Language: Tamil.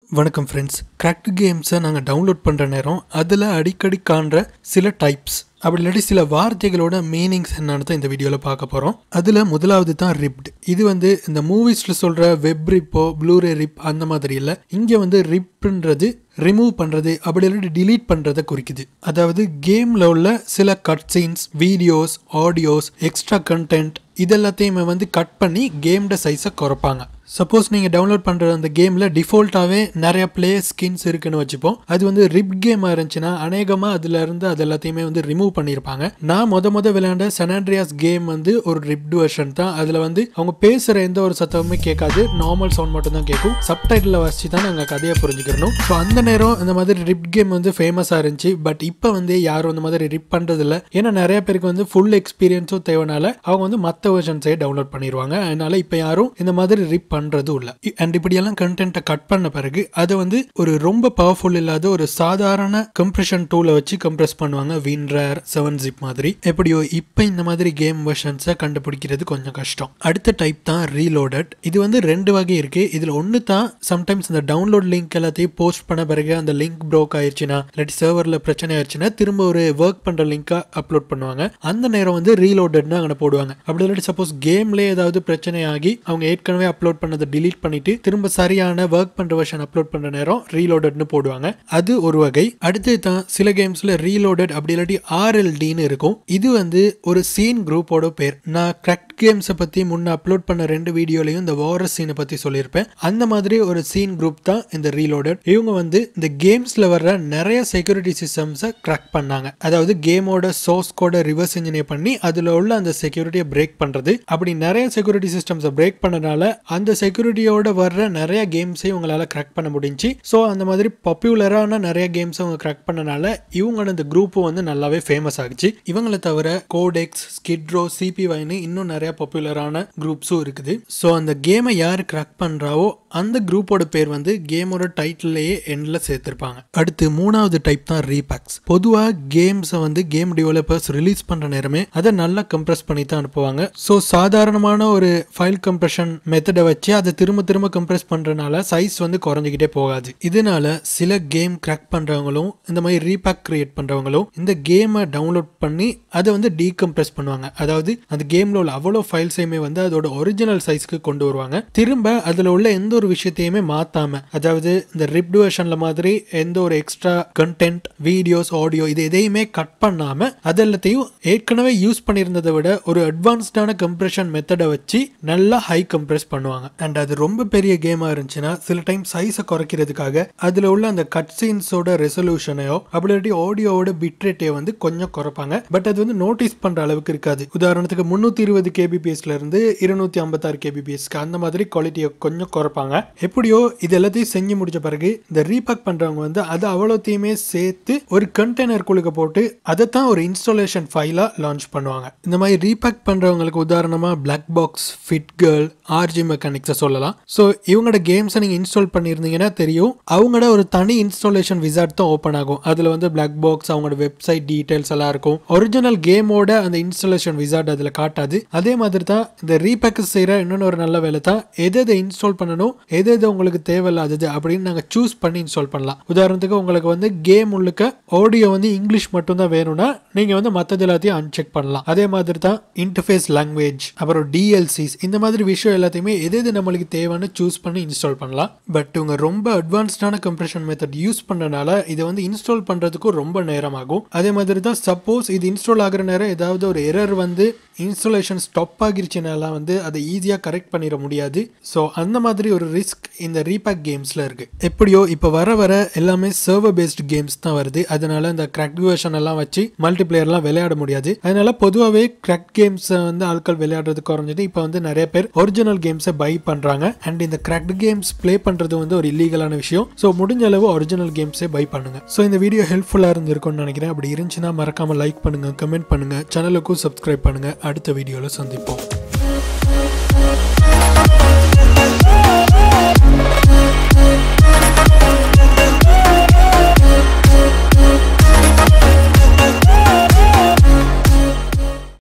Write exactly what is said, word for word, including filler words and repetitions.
வணக்கம் ஃப்ரெண்ட்ஸ். கிராக்டு கேம்ஸை நாங்கள் டவுன்லோட் பண்ணுற நேரம் அதில் அடிக்கடி காண்ற சில டைப்ஸ் அப்படி இல்லாட்டி சில வார்த்தைகளோட மீனிங்ஸ் என்னன்னு தான் இந்த வீடியோவில் பார்க்க போகிறோம். அதில் முதலாவது தான் ரிப்டு. இது வந்து இந்த மூவிஸில் சொல்கிற வெப் ரிப்போ ப்ளூரே ரிப் அந்த மாதிரி இல்லை. இங்கே வந்து ரிப்ன்றது ரிமூவ் பண்ணுறது அப்படி இல்லாட்டி டிலீட் பண்ணுறதை குறிக்குது. அதாவது கேமில் உள்ள சில cut scenes, videos, audios, extra content இதெல்லாத்தையுமே வந்து கட் பண்ணி கேமோட சைஸை குறைப்பாங்க. சப்போஸ் நீங்கள் டவுன்லோட் பண்ணுற அந்த கேமில் டிஃபால்ட்டாகவே நிறைய பிளே ஸ்கின்ஸ் இருக்குன்னு வச்சுப்போம். அது வந்து ரிப் கேமாக இருந்துச்சுன்னா அநேகமாக அதில் இருந்து அது எல்லாத்தையுமே வந்து ரிமூவ் பண்ணியிருப்பாங்க. நான் மொத மொதல் விளையாண்ட சான் ஆண்ட்ரியாஸ் கேம் வந்து ஒரு ரிப்டு வெர்ஷன் தான். அதில் வந்து அவங்க பேசுகிற எந்த ஒரு சத்தமுமே கேட்காது, நார்மல் சவுண்ட் மட்டும் தான் கேட்கும். சப்டைட்டில் வச்சு தான் நாங்கள் கதையை புரிஞ்சுக்கிறணும். ஸோ அந்த நேரம் இந்த மாதிரி ரிப் கேம் வந்து ஃபேமஸாக இருந்துச்சு. பட் இப்போ வந்து யாரும் இந்த மாதிரி ரிப் பண்ணுறதில்ல. ஏன்னா நிறைய பேருக்கு வந்து ஃபுல் எக்ஸ்பீரியன்ஸும் தேவைனால அவங்க வந்து மற்ற வெர்ஷன்ஸே டவுன்லோட் பண்ணிடுவாங்க. அதனால இப்போ யாரும் இந்த மாதிரி ரிப் பண்றது இல்ல. அண்ட் இப்படியெல்லாம் கண்டென்ட்டை கட் பண்ண பிறகு அதை வந்து ஒரு ரொம்ப பவர்ஃபுல் இல்லாத ஒரு சாதாரண கம்ப்ரெஷன் டூலை வச்சு கம்ப்ரெஸ் பண்ணுவாங்க. வின்ரேர், செவன் ஜிப் மாதிரி. எப்படியோ இப்போ இந்த மாதிரி கேம் வெர்ஷன்ஸை கண்டுபிடிக்கிறது கொஞ்சம் கஷ்டம். அடுத்த டைப் தான் ரீலோடட். இது வந்து ரெண்டு வகை இருக்கு. இதுல ஒன்று தான் சம்டைம்ஸ் இந்த டவுன்லோட் லிங்க் எல்லாத்தையும் போஸ்ட் பண்ண பிறகு அந்த லிங்க் ப்ரோக் ஆயிடுச்சுன்னா இல்லாட்டி சர்வர்ல பிரச்சனை ஆயிடுச்சுன்னா திரும்ப ஒரு ஒர்க் பண்ற லிங்கா அப்லோட் பண்ணுவாங்க. அந்த நேரம் வந்து ரீலோடட்னு அங்கே போடுவாங்க. அப்படி இல்லாட்டி சப்போஸ் கேம்லேயே ஏதாவது பிரச்சனை ஆகி அவங்க ஏற்கனவே அப்லோட் பண்ணதை டிலீட் பண்ணிட்டு திரும்ப சரியான ஒர்க் பண்ற வெர்ஷன் அப்லோட் பண்ற நேரம் ரீலோடட்னு போடுவாங்க. அது ஒரு வகை. அடுத்து தான் சில கேம்ஸ்ல ரீலோடட் அப்படி இல்லாட்டி ஆர்எல்டின்னு இருக்கும். இது வந்து ஒரு சீன் குரூப்போட பேர். நான் கிராக்ட் கேம்ஸை பத்தி முன்ன அப்லோட் பண்ண ரெண்டு வீடியோலையும் இந்த வாரஸ் சீனை பத்தி சொல்லியிருப்பேன். அந்த மாதிரி ஒரு சீன் குரூப் தான் இந்த ரீலோடட். இவங்க வந்து இந்த கேம்ஸ்ல வர்ற நிறைய செக்யூரிட்டி சிஸ்டம்ஸை கிராக் பண்ணாங்க. அதாவது கேமோட சோர்ஸ் கோட ரிவர்ஸ் இன்ஜினியர் பண்ணி அதுல உள்ள அந்த செக்யூரிட்டியை பிரேக் பண்றது. அப்படி நிறைய செக்யூரிட்டி சிஸ்டம்ஸை பிரேக் பண்ணனால அந்த செக்யூரிட்டியோட வர்ற நிறைய கேம்ஸை உங்களால கிராக் பண்ண முடிஞ்சு. ஸோ அந்த மாதிரி பாப்புலரான நிறைய கேம்ஸ் அவங்க கிராக் பண்ணனால இவங்களோட இந்த குரூப் வந்து நல்லாவே ஃபேமஸ் ஆகிச்சு. இவங்களை தவிர கோடெக்ஸ், ஸ்கிட்ரோ, சிபிஒய்னு இன்னும் நிறைய பாப்புலரான குரூப்ஸும் இருக்குது. ஸோ அந்த கேமை யார் கிராக் பண்றாவோ அந்த குரூப்போட பேர் வந்து கேமோட டைட்டிலேயே எண்ட்ல சேர்த்திருப்பாங்க. அடுத்து மூணாவது டைப் தான் ரீபேக்ஸ். பொதுவாக கேம்ஸை வந்து கேம் டெவலப்பர்ஸ் ரிலீஸ் பண்ற நேரமே அதை நல்லா கம்ப்ரெஸ் பண்ணி தான் அனுப்புவாங்க. ஸோ சாதாரணமான ஒரு ஃபைல் கம்ப்ரெஷன் மெத்தடை வச்சு அதை திரும்ப திரும்ப கம்ப்ரெஸ் பண்றதுனால சைஸ் வந்து குறைஞ்சிக்கிட்டே போகாது. இதனால சில கேம் கிராக் பண்றவங்களும் இந்த மாதிரி ரீபேக் கிரியேட் பண்றவங்களும் இந்த கேமை டவுன்லோட் பண்ணி அதை வந்து டீகம்ப்ரெஸ் பண்ணுவாங்க. அதாவது அந்த கேம்ல உள்ள அவ்வளோ ஃபைல்ஸையுமே வந்து அதோட ஒரிஜினல் சைஸ்க்கு கொண்டு வருவாங்க. திரும்ப அதுல உள்ள எந்த ஒரு விஷயத்தையுமே மாத்தாம, அதாவது இந்த ரிப்டு வெர்ஷன்ல மாதிரி எந்த ஒரு எக்ஸ்ட்ரா கண்டென்ட், வீடியோஸ், ஆடியோ இது எதையுமே கட் பண்ணாம அதெல்லாத்தையும் ஏற்கனவே யூஸ் பண்ணியிருந்ததை விட ஒரு அட்வான்ஸ்டான கம்ப்ரெஷன் மெத்தடை வச்சு நல்லா ஹை கம்ப்ரெஸ் பண்ணுவாங்க. அண்ட் அது ரொம்ப பெரிய கேமா இருந்துச்சுன்னா சில டைம் சைஸை குறைக்கிறதுக்காக அதுல உள்ள அந்த கட் சீன்ஸோட ரெசல்யூஷனையோ அப்படி ஆடியோவோட பிட்ரேட்டையோ வந்து கொஞ்சம் குறைப்பாங்க. பட் அது வந்து நோட்டீஸ் பண்ற அளவுக்கு இருக்காது. உதாரணத்துக்கு முன்னூத்தி இருபது கேபிபிஎஸ்ல இருந்து இருநூத்தி ஐம்பத்தி ஆறு கேபிபிஎஸ்க்கு அந்த மாதிரி குவாலிட்டியை கொஞ்சம் குறைப்பாங்க. எப்படியோ இது எல்லாத்தையும் செஞ்சு முடிச்ச பிறகு இந்த ரீபேக் பண்றவங்க வந்து அது அவ்வளோத்தையுமே சேர்த்து ஒரு கண்டெய்னர் குழுக்க போட்டு அதை தான் ஒரு இன்ஸ்டாலேஷன் ஃபைலா லான்ச் பண்ணுவாங்க. இந்த மாதிரி ரீபேக் பண்றவங்களுக்கு உதாரணமா black box, fit girl, RG மெக்கானிக்ஸை சொல்லலாம். ஸோ இவங்களோட கேம்ஸை நீங்கள் இன்ஸ்டால் பண்ணியிருந்தீங்கன்னா தெரியும், அவங்களோட ஒரு தனி இன்ஸ்டாலேஷன் விசார்ட் தான் ஓப்பன் ஆகும். அதில் வந்து பிளாக் பாக்ஸ், அவங்களோட வெப்சைட் டீடைல்ஸ் எல்லாம் இருக்கும். ஒரிஜினல் கேமோட அந்த இன்ஸ்டாலேஷன் விசார்ட் அதில் காட்டாது. அதே மாதிரி தான் இந்த ரீபேக் செய்கிற இன்னொன்று ஒரு நல்ல வேலை தான், எதை எதை இன்ஸ்டால் பண்ணணும், எது எது உங்களுக்கு தேவையில்லாதது அப்படின்னு நாங்கள் சூஸ் பண்ணி இன்ஸ்டால் பண்ணலாம். உதாரணத்துக்கு உங்களுக்கு வந்து கேம் உள்ளுக்க ஆடியோ வந்து இங்கிலீஷ் மட்டும் தான் வேணும்னா நீங்கள் வந்து மற்றது எல்லாத்தையும் அன்செக் பண்ணலாம். அதே மாதிரி தான் இன்டர்ஃபேஸ் லாங்குவேஜ், அப்புறம் டிஎல்சிஸ், இந்த மாதிரி விஷயம் எல்லாத்தையுமே எது எது நம்மளுக்கு தேவைன்னு சூஸ் பண்ணி இன்ஸ்டால் பண்ணலாம். பட் இவங்க ரொம்ப அட்வான்ஸ்டான கம்ப்ரெஷன் மெத்தட் யூஸ் பண்ணனால இதை வந்து இன்ஸ்டால் பண்ணுறதுக்கும் ரொம்ப நேரம் ஆகும். அதே மாதிரி தான் சப்போஸ் இது இன்ஸ்டால் ஆகிற நேரம் ஏதாவது ஒரு எரர் வந்து இன்ஸ்டாலேஷன் ஸ்டாப் ஆகிருச்சுனால வந்து அதை ஈஸியாக கரெக்ட் பண்ணிட முடியாது. ஸோ அந்த மாதிரி ஒரு ரிஸ்க் இந்த ரீபேக் கேம்ஸில் இருக்கு. எப்படியோ இப்போ வர வர எல்லாமே சர்வர் பேஸ்ட் கேம்ஸ் தான் வருது. அதனால இந்த கிராக் வெர்ஷன் எல்லாம் வச்சு மல்டிபிளேயர்லாம் விளையாட முடியாது. அதனால பொதுவாகவே கிராக் கேம்ஸ் வந்து ஆட்கள் விளையாடுறது குறைஞ்சது. இப்போ வந்து நிறைய பேர் ஒரிஜினல் கேம்ஸை பை பண்றாங்க. அண்ட் இந்த கிராக் கேம்ஸ் பிளே பண்றது வந்து ஒரு இல்லீகலான விஷயம். ஸோ முடிஞ்ச அளவு ஒரிஜினல் கேம்ஸே பை பண்ணுங்க. ஸோ இந்த வீடியோ ஹெல்ப்ஃபுல்லாக இருந்திருக்கும்னு நினைக்கிறேன். அப்படி இருந்துச்சுன்னா மறக்காம லைக் பண்ணுங்க, கமெண்ட் பண்ணுங்க, சேனலுக்கும் சப்ஸ்கிரைப் பண்ணுங்க. அடுத்த வீடியோவில் சந்திப்போம்.